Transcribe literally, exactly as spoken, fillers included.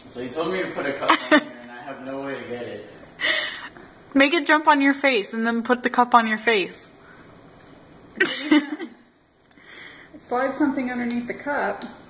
So he told me to put a cup on here, and I have no way to get it. Make it jump on your face, and then put the cup on your face. Slide something underneath the cup.